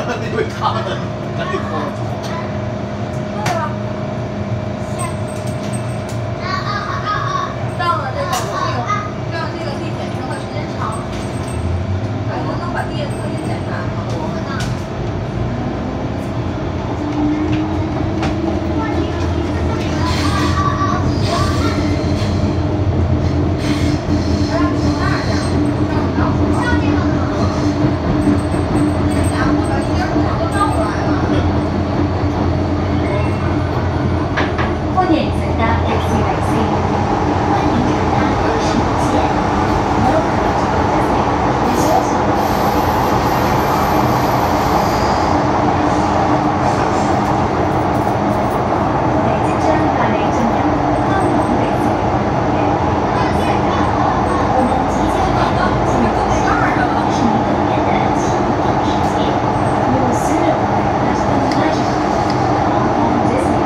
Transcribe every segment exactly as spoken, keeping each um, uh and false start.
你会卡的，赶紧过。 到了这个这个让这个地铁停的时间长，我们能把地铁特别检查吗？ 歡迎乘搭迪士尼線，歡迎乘搭迪士尼線。我哋即將帶你進入香港迪士尼樂園嘅世界。我們即將來到進入迪士尼樂園的奇異世界。You will soon arrive at the magical Hong Kong Disney。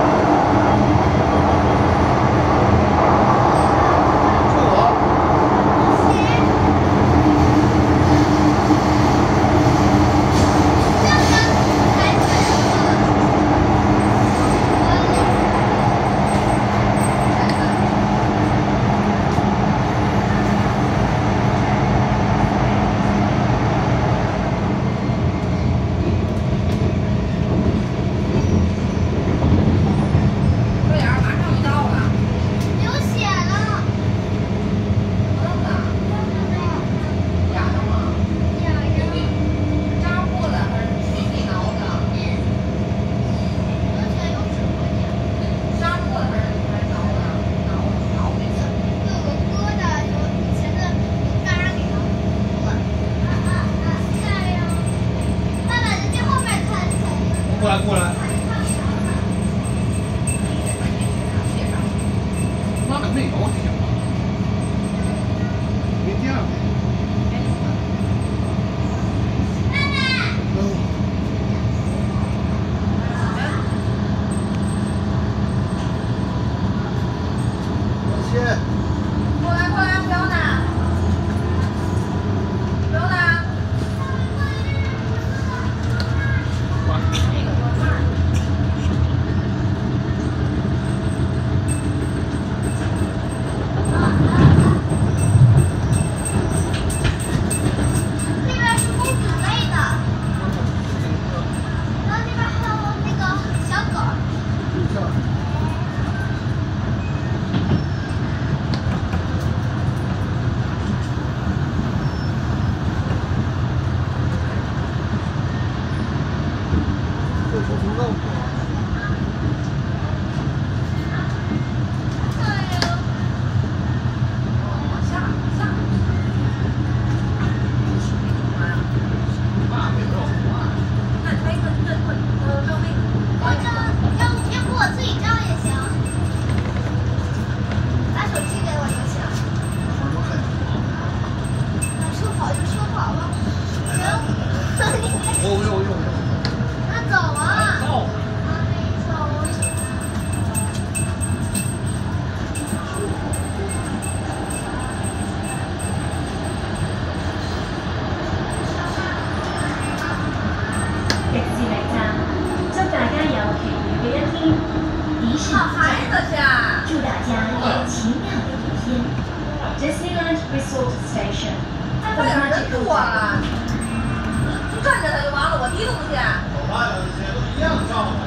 过来过来，那个没有停啊，没电了。谢谢。 过来过来，不要拿，不要拿。 哦呦呦！ 那走啊！ 到。 迪士尼站，祝大家有奇遇嘅一天。迪士尼站，祝大家有奇妙的一天。Disneyland Resort Station， 快点人多了，就站着它就完了，我提都不去。 走吧，这些都一样上。